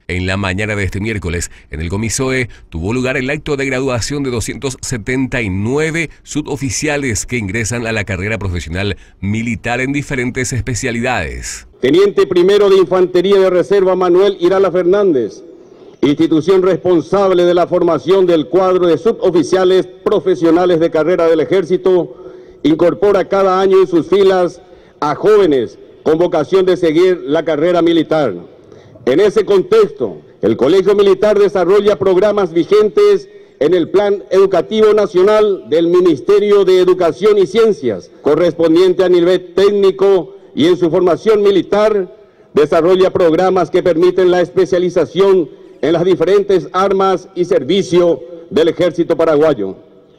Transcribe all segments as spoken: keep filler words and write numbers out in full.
En la mañana de este miércoles, en el Comisoe, tuvo lugar el acto de graduación de doscientos setenta y nueve suboficiales que ingresan a la carrera profesional militar en diferentes especialidades. Teniente primero de Infantería de Reserva Manuel Irala Fernández, institución responsable de la formación del cuadro de suboficiales profesionales de carrera del Ejército, incorpora cada año en sus filas a jóvenes con vocación de seguir la carrera militar. En ese contexto, el Colegio Militar desarrolla programas vigentes en el Plan Educativo Nacional del Ministerio de Educación y Ciencias, correspondiente a nivel técnico, y en su formación militar desarrolla programas que permiten la especialización en las diferentes armas y servicio del Ejército Paraguayo.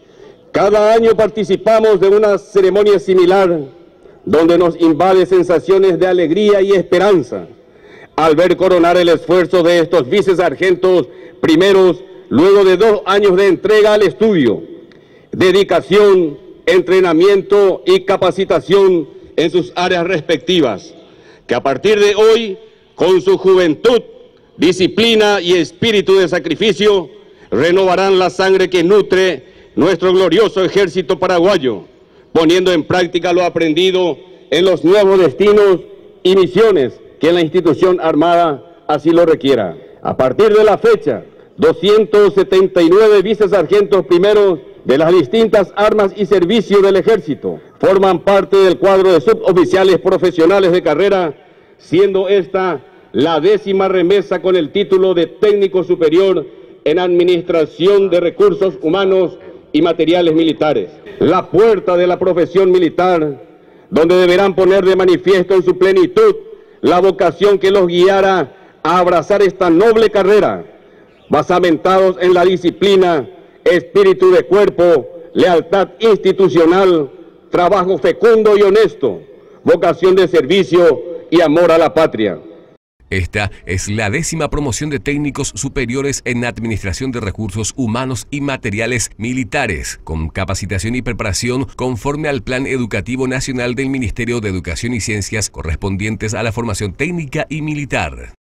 Cada año participamos de una ceremonia similar donde nos invade sensaciones de alegría y esperanza al ver coronar el esfuerzo de estos vicesargentos primeros luego de dos años de entrega al estudio, dedicación, entrenamiento y capacitación en sus áreas respectivas, que a partir de hoy, con su juventud, disciplina y espíritu de sacrificio, renovarán la sangre que nutre nuestro glorioso ejército paraguayo, poniendo en práctica lo aprendido en los nuevos destinos y misiones que la institución armada así lo requiera. A partir de la fecha, doscientos setenta y nueve vicesargentos primeros de las distintas armas y servicios del ejército forman parte del cuadro de suboficiales profesionales de carrera, siendo esta la décima remesa con el título de técnico superior en administración de recursos humanos y materiales militares. La puerta de la profesión militar, donde deberán poner de manifiesto en su plenitud la vocación que los guiara a abrazar esta noble carrera, basamentados en la disciplina, espíritu de cuerpo, lealtad institucional, trabajo fecundo y honesto, vocación de servicio y amor a la patria. Esta es la décima promoción de técnicos superiores en Administración de Recursos Humanos y Materiales Militares, con capacitación y preparación conforme al Plan Educativo Nacional del Ministerio de Educación y Ciencias correspondientes a la formación técnica y militar.